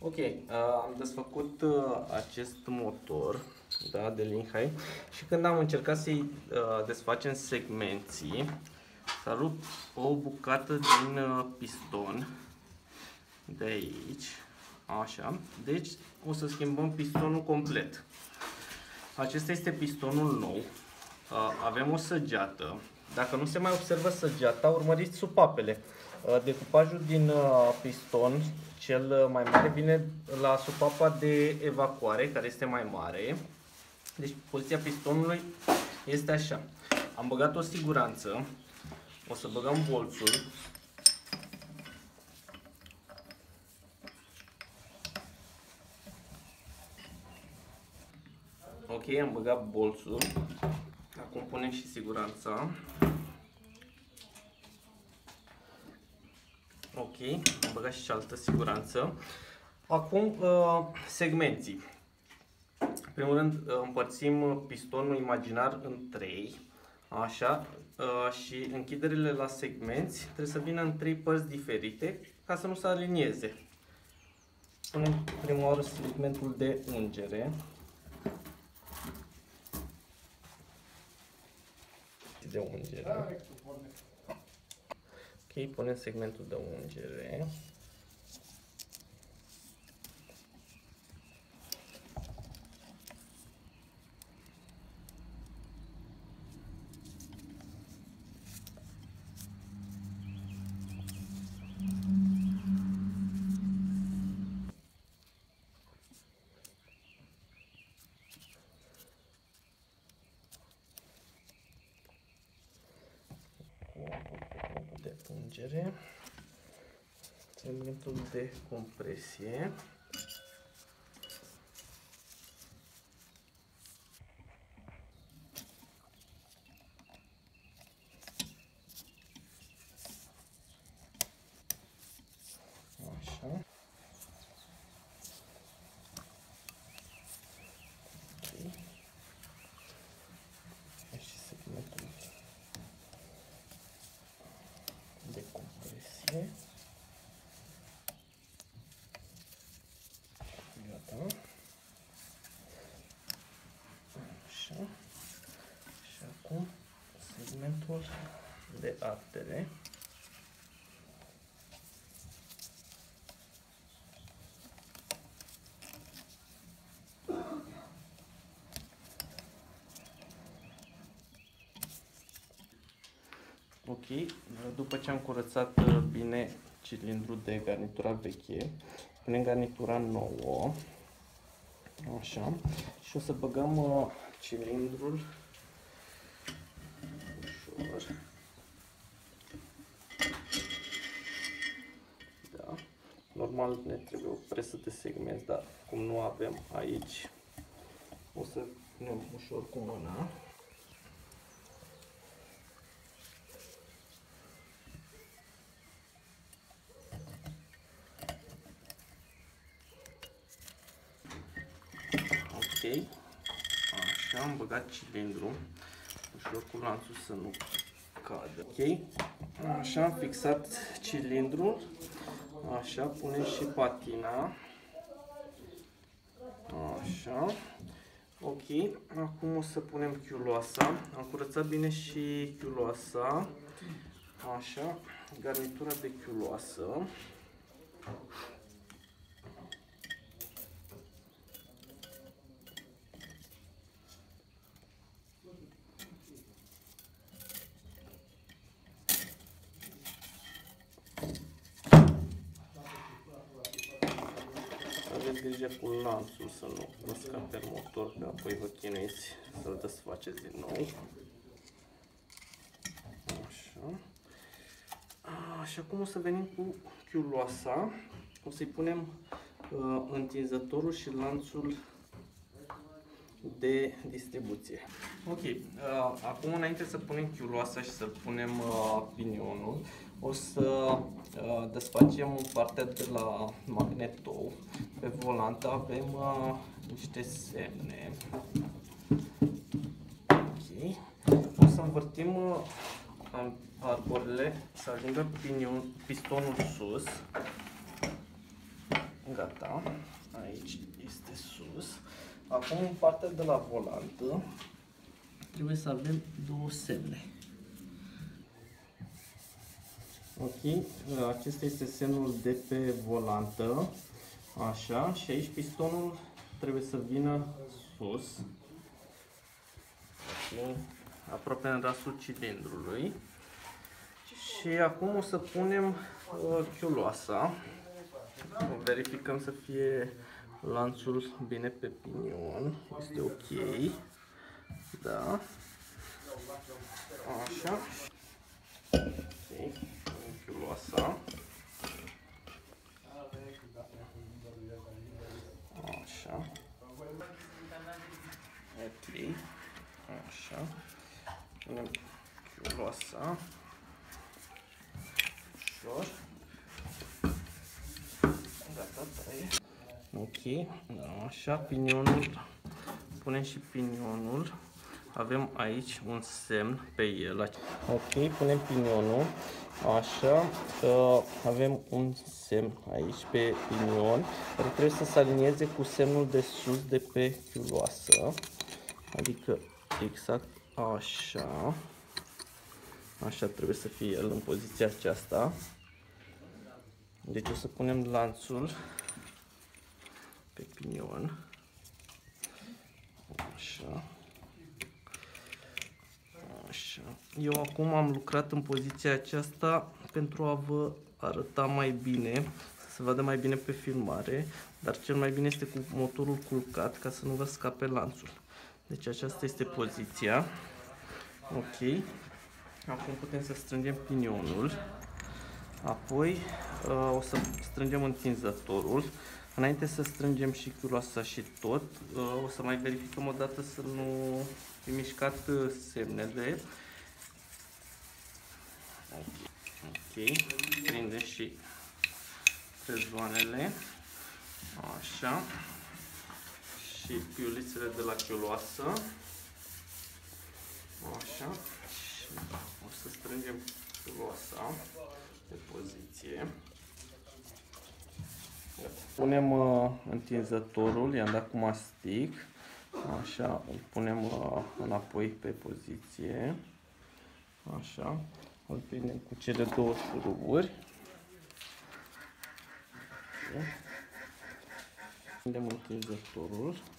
Ok, am desfăcut acest motor, da, de Linhai, și când am încercat să-i desfacem segmenții, s-a rupt o bucată din piston de aici, așa, deci o să schimbăm pistonul complet. Acesta este pistonul nou, avem o săgeată, dacă nu se mai observă săgeata, urmăriți supapele. Decupajul din piston, cel mai mare, vine la supapa de evacuare, care este mai mare. Deci poziția pistonului este așa. Am băgat o siguranță, o să băgăm bolțul. Ok, am băgat bolțul. Acum punem și siguranța. Ok, am băgat și cealaltă siguranță. Acum segmenții. În primul rând împărțim pistonul imaginar în 3, așa, și închiderile la segmenți trebuie să vină în 3 părți diferite ca să nu se alinieze. Punem prima oară segmentul de ungere. Ok, punem segmentul de ungere. De ungere, segmentul de compresie, așa, ok, și segmentul de compresie. Gata. Așa. Și acum segmentul de artere. Ok, după ce am curățat bine cilindrul de garnitura veche, punem garnitura nouă, așa, și o să băgăm cilindrul ușor. Da. Normal ne trebuie o presă de segmenți, dar cum nu avem aici, o să punem ușor cu mâna. Ok, așa, am băgat cilindrul, ușor cu lanțul să nu cadă. Ok, așa, am fixat cilindrul, așa, punem și patina, așa, ok, acum o să punem chiuloasa, am curățat bine și chiuloasa, așa, garnitura de chiuloasă. Aveți grijă cu lanțul să nu vă scape motor, că apoi vă chinuiți să-l desfaceți din nou. Așa. Și acum o să venim cu chiuloasa, o să-i punem întinzătorul și lanțul de distribuție. Ok, acum înainte să punem chiuloasa și să punem pinionul, o să desfacem partea de la magnetou. Pe volant avem niște semne. Ok, o să învârtim arborele să ajungă pistonul sus. gata. Aici este sus. Acum în partea de la volantă trebuie să avem două semne. Ok, acesta este semnul de pe volantă. Așa, și aici pistonul trebuie să vină sus. Ok, aproape în rasul cilindrului. Și acum o să punem chiuloasa. Verificăm să fie lanțul bine pe pinion. Este ok. Da. Așa. Ok, chiuloasa. Așa. Ok. Așa. Punem chiuloasa. Ușor. Gata, taie. Ok. Așa, pinionul. Punem și pinionul. Avem aici un semn pe el. Ok, punem pinionul. Așa, avem un semn aici pe pinion, care trebuie să se alinieze cu semnul de sus de pe chiuloasă. Adică exact așa. Așa trebuie să fie el în poziția aceasta. Deci o să punem lanțul pe pinion. Așa. Așa. Eu acum am lucrat în poziția aceasta pentru a vă arăta mai bine, să se vadă mai bine pe filmare, dar cel mai bine este cu motorul culcat ca să nu vă scape lanțul. Deci aceasta este poziția. Ok. Acum putem să strângem pinionul. Apoi o să strângem întinzătorul. Înainte să strângem și chiuloasa și tot, o să mai verificăm o dată să nu fi mișcat semnele. Ok, prindem și trezoanele. Așa. Și piulițele de la chiuloasă. Așa. Și o să strângem chiuloasa pe poziție. Punem întinzătorul, i-am dat cu mastic. Așa, îl punem înapoi pe poziție. Așa, îl prindem cu cele două șuruburi. Prindem întinzătorul.